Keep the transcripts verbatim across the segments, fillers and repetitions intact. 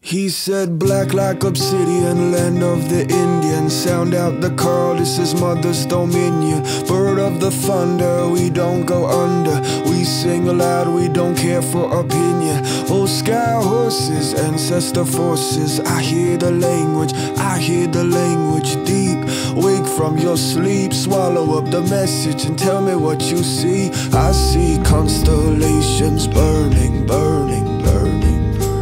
He said, black like obsidian, land of the Indians. Sound out the call, this is mother's dominion. Bird of the thunder, we don't go under. We sing aloud, we don't care for opinion. Oh, sky horses, ancestor forces. I hear the language, I hear the language deep. Wake from your sleep, swallow up the message and tell me what you see. I see constellations burning, burning, burning.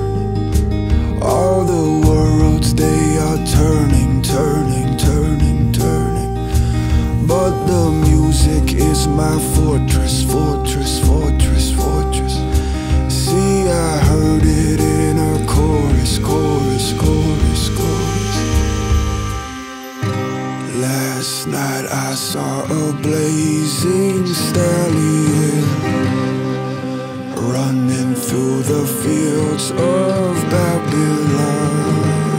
All the worlds, they are turning, turning, turning, turning. But the music is my fortress, fortress, fortress, fortress. See, I heard it in a chorus, chorus, chorus, chorus. Last night I saw a blazing stallion running through the fields of Babylon.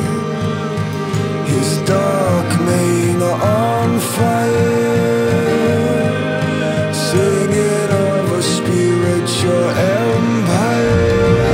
His dark mane on fire, singing of a spiritual empire.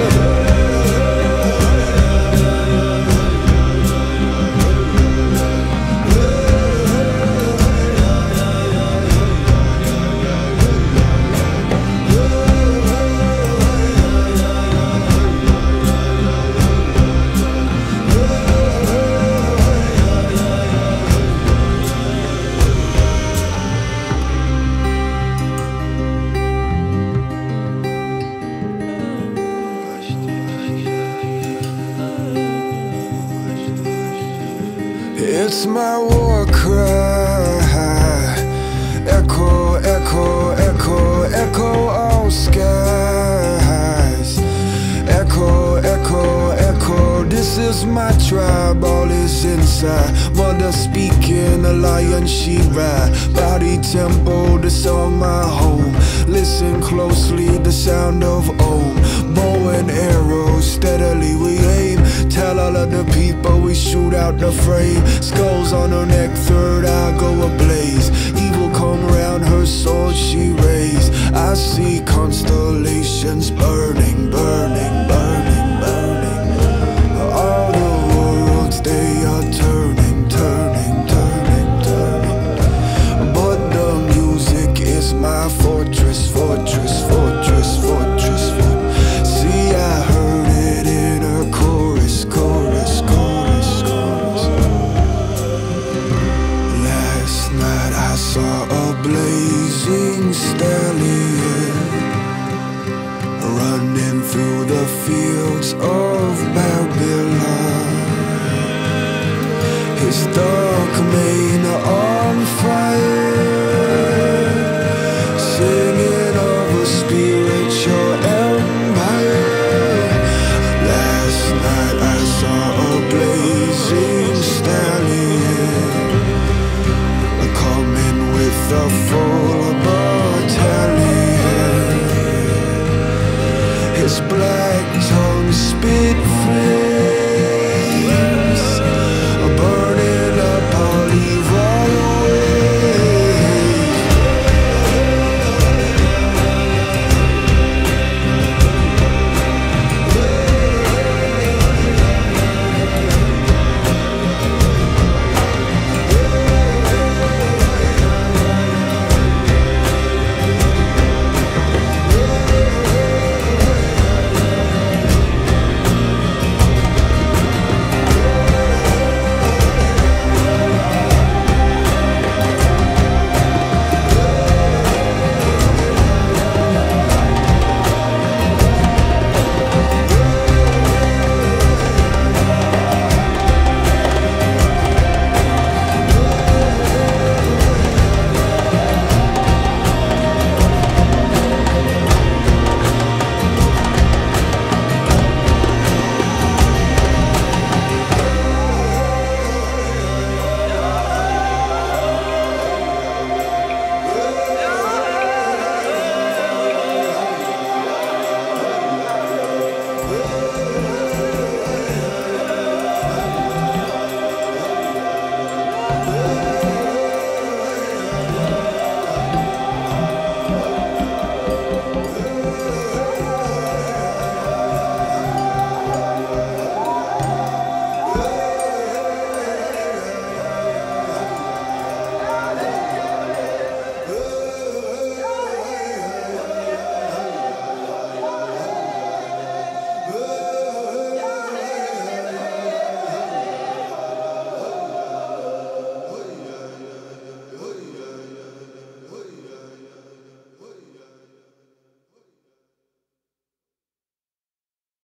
It's my war cry. Echo, echo, echo, echo all skies. Echo, echo, echo. This is my tribe, all is inside. Mother speaking, a lion she ride. Body tempo, the song my home. Listen closely, the sound of Om. Bow and arrow, steadily we aim. Tell all of the people we shoot out the frame. Skulls on her neck, third eye go ablaze. Evil come round, her sword she raised. I see constellations burning, burning, burning, burning. All the worlds, they are turning, turning, turning, turning. But the music is my fortress, fortress, fortress, fortress, fortress. See, I heard it in a chorus, chorus, chorus, chorus. Last night I saw a blazing stallion running through the fields of Babylon. His